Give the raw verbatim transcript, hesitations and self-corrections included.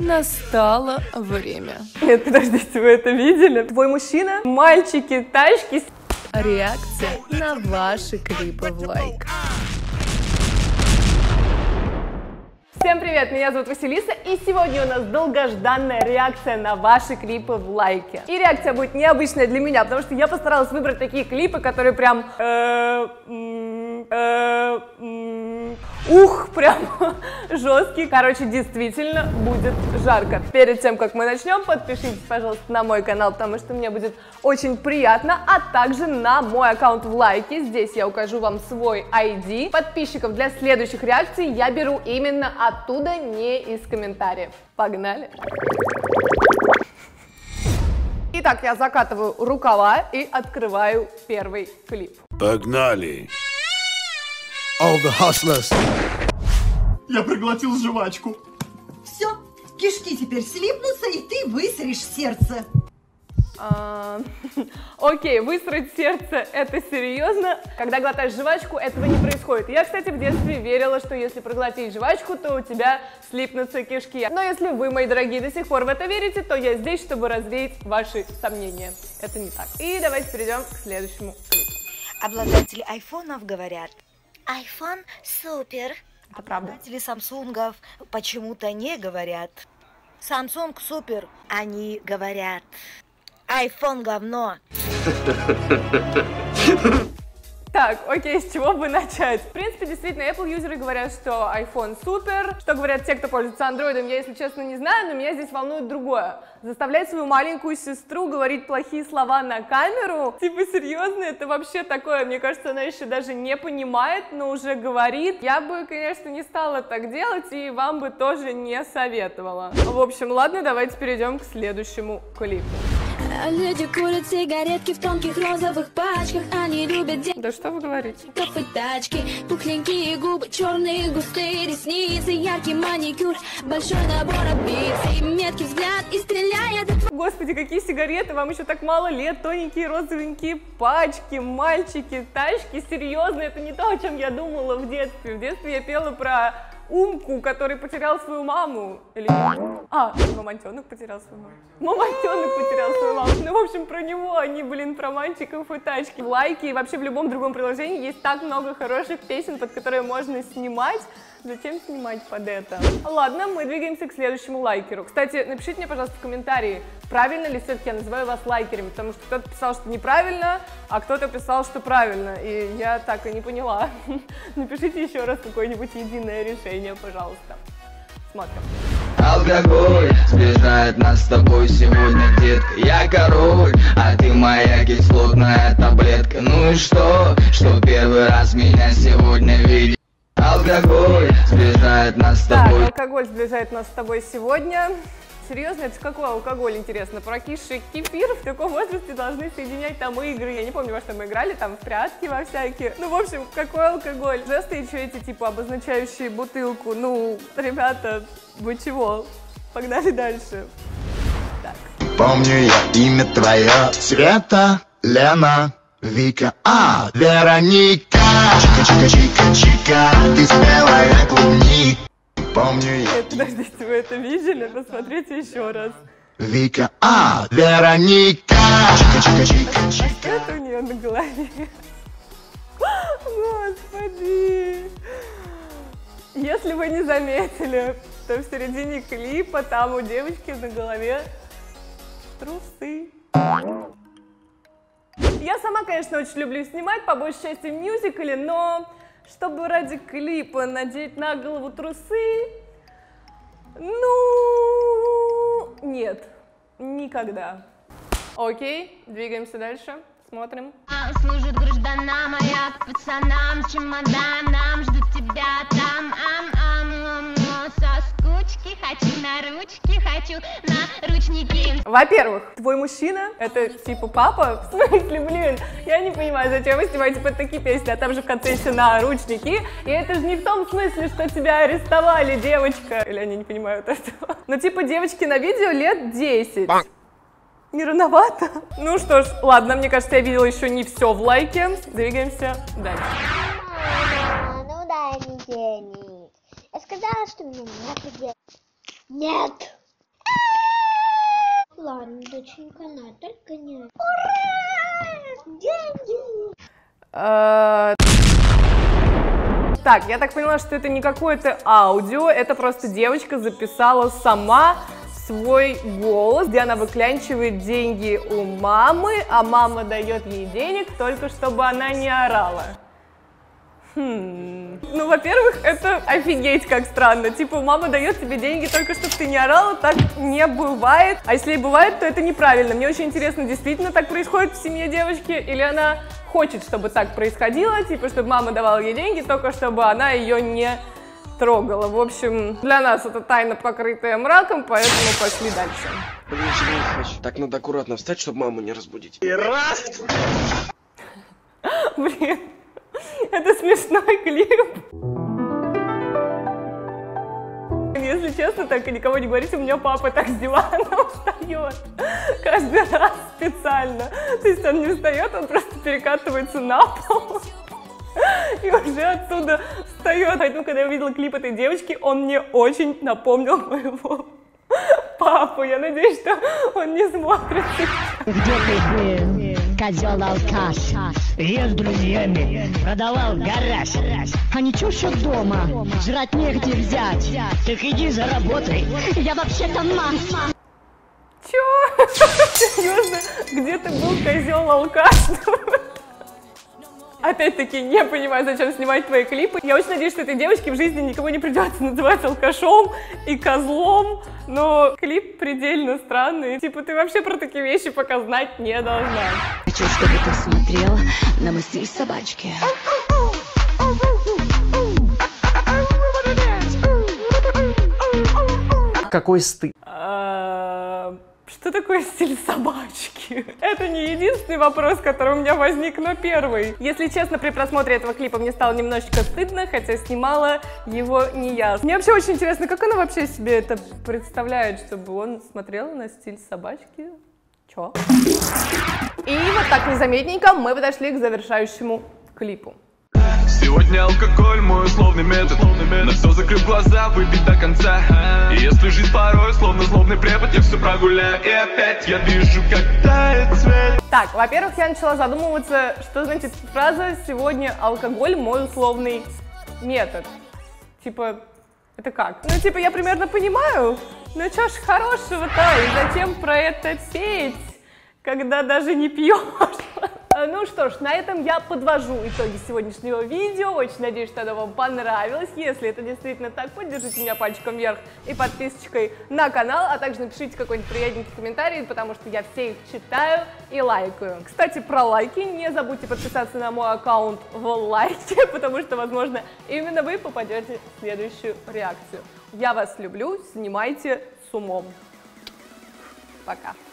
Настало время. Нет, подождите, вы это видели? Твой мужчина, мальчики, тачки. Реакция на ваши клипы в лайк. Всем привет, меня зовут Василиса, и сегодня у нас долгожданная реакция на ваши клипы в лайке. И реакция будет необычная для меня, потому что я постаралась выбрать такие клипы, которые прям... э, м, э, м, ух, прям жесткие. Короче, действительно будет жарко. Перед тем, как мы начнем, подпишитесь, пожалуйста, на мой канал, потому что мне будет очень приятно, а также на мой аккаунт в лайке. Здесь я укажу вам свой ай ди. Подписчиков для следующих реакций я беру именно оттуда, не из комментариев. Погнали! Итак, я закатываю рукава и открываю первый клип. Погнали! All the hustlers. Я проглотил жвачку. Все, кишки теперь слипнутся, и ты высрешь сердце. А, окей, высрать сердце — это серьезно. Когда глотаешь жвачку, этого не происходит. Я, кстати, в детстве верила, что если проглотить жвачку, то у тебя слипнутся кишки. Но если вы, мои дорогие, до сих пор в это верите, то я здесь, чтобы развеять ваши сомнения. Это не так. И давайте перейдем к следующему клипу. Обладатели айфонов говорят: iPhone супер. Это правда. Обладатели самсунгов почему-то не говорят: Samsung супер. Они говорят: iPhone говно. Так, окей, с чего бы начать? В принципе, действительно, Apple-юзеры говорят, что iPhone супер. Что говорят те, кто пользуется Android, я, если честно, не знаю, но меня здесь волнует другое. Заставлять свою маленькую сестру говорить плохие слова на камеру? Типа, серьезно, это вообще такое? Мне кажется, она еще даже не понимает, но уже говорит. Я бы, конечно, не стала так делать, и вам бы тоже не советовала. В общем, ладно, давайте перейдем к следующему клипу. Люди курят сигаретки в тонких розовых пачках. Они любят детей. Да что вы говорите? И тачки, пухленькие губы, черные густые ресницы, яркий маникюр, большой набор амбиций, меткий взгляд и стреляет. Господи, какие сигареты, вам еще так мало лет, тоненькие розовенькие пачки, мальчики, тачки, серьезно, это не то, о чем я думала в детстве. В детстве я пела про Умку, который потерял свою маму. Или... А, мамонтенок потерял свою маму. Мамонтенок потерял свою маму. Ну, в общем, про него они, блин, про мальчиков и тачки. В лайке и вообще в любом другом приложении есть так много хороших песен, под которые можно снимать. Зачем снимать под это? Ладно, мы двигаемся к следующему лайкеру. Кстати, напишите мне, пожалуйста, в комментарии, правильно ли все-таки я называю вас лайкерами, потому что кто-то писал, что неправильно, а кто-то писал, что правильно, и я так и не поняла. Напишите еще раз какое-нибудь единое решение, пожалуйста. Смотрим. Алкоголь сближает нас с тобой сегодня, детка. Я король, а ты моя кислотная таблетка. Ну и что, что первый раз меня сегодня видишь? Алкоголь сближает нас с тобой. Так, алкоголь сближает нас с тобой сегодня. Серьезно, это какой алкоголь, интересно? Прокисший кефир? В таком возрасте должны соединять там игры. Я не помню, во что мы играли, там в прятки во всякие. Ну, в общем, какой алкоголь? Жесты еще эти, типа, обозначающие бутылку. Ну, ребята, вы чего? Погнали дальше. Так. Помню я имя твое. Света, Лена, Вика, а, Вероника. Чика-чика-чика-чика, ты спелая клубника. Помню я. Нет, подождите, вы это видели? Посмотрите еще раз. Вика, а, Вероника. Чика-чика-чика-чика. А что это у нее на голове? Господи! Если вы не заметили, то в середине клипа там у девочки на голове трусы. Я сама, конечно, очень люблю снимать, по большей части в мюзикле, но чтобы ради клипа надеть на голову трусы, ну, нет, никогда. Окей, двигаемся дальше, смотрим. Служит граждана моя к пацанам с чемоданом, ждут тебя там, ам, ам, ам, соскучки, хочу на ручки, хочу на ручники. Во-первых, твой мужчина, это типа папа, в смысле, блин, я не понимаю, зачем вы снимаете под такие песни, а там же в конце еще наручники, и это же не в том смысле, что тебя арестовали, девочка, или они не понимают этого, но типа девочки на видео лет десять. Не рановато? Ну что ж, ладно, мне кажется, я видела еще не все в лайке. Двигаемся дальше. Ну дай мне денег. Я сказала, что мне надо денег. Нет. ладно, доченька, на, только не... Ура! Деньги! Так, я так поняла, что это не какое-то аудио, это просто девочка записала сама свой голос, где она выклянчивает деньги у мамы, а мама дает ей денег только чтобы она не орала. Хм. Ну, во-первых, это офигеть как странно. Типа, мама дает тебе деньги только чтобы ты не орала, так не бывает. А если и бывает, то это неправильно. Мне очень интересно, действительно так происходит в семье девочки, или она хочет, чтобы так происходило, типа, чтобы мама давала ей деньги, только чтобы она ее не трогала. В общем, для нас это тайна, покрытая мраком, поэтому пошли дальше. Блин, не хочу. Так надо аккуратно встать, чтобы маму не разбудить. И раз! Блин, это смешной клип. Если честно, так и никому не говорите, у меня папа так с дивана встает. Каждый раз специально. То есть он не встает, он просто перекатывается на пол. И уже отсюда встает. Поэтому, когда я увидела клип этой девочки, он мне очень напомнил моего папу. Я надеюсь, что он не смотрит сейчас. Где ты был, козел-алкаш? Я с друзьями продавал гараж. А ничего, что дома, жрать негде взять. Так иди заработай, я вообще-то мама. Чё? Серьезно? Где ты был, козел-алкаш? Опять-таки, не понимаю, зачем снимать твои клипы. Я очень надеюсь, что этой девочке в жизни никому не придется называть алкашом и козлом, но клип предельно странный. Типа, ты вообще про такие вещи пока знать не должна. Хочу, чтобы ты смотрел на мысли собачки. Какой стыд. Что такое стиль собачки? Это не единственный вопрос, который у меня возник, но первый. Если честно, при просмотре этого клипа мне стало немножечко стыдно, хотя снимала его не я. Мне вообще очень интересно, как она вообще себе это представляет, чтобы он смотрел на стиль собачки? Чё? И вот так незаметненько мы подошли к завершающему клипу. Сегодня алкоголь мой условный метод. На все закрыв глаза, выпить до конца. И если жизнь порой словно злобный препод, я все прогуляю, и опять я вижу, как тает свет. Так, во-первых, я начала задумываться, что значит фраза «сегодня алкоголь мой условный метод». Типа, это как? Ну, типа, я примерно понимаю, но чё ж хорошего-то, и зачем про это петь, когда даже не пьешь? Ну что ж, на этом я подвожу итоги сегодняшнего видео. Очень надеюсь, что оно вам понравилось. Если это действительно так, поддержите меня пальчиком вверх и подписочкой на канал, а также напишите какой-нибудь приятненький комментарий, потому что я все их читаю и лайкаю. Кстати, про лайки не забудьте подписаться на мой аккаунт в лайке, потому что, возможно, именно вы попадете в следующую реакцию. Я вас люблю, снимайте с умом. Пока.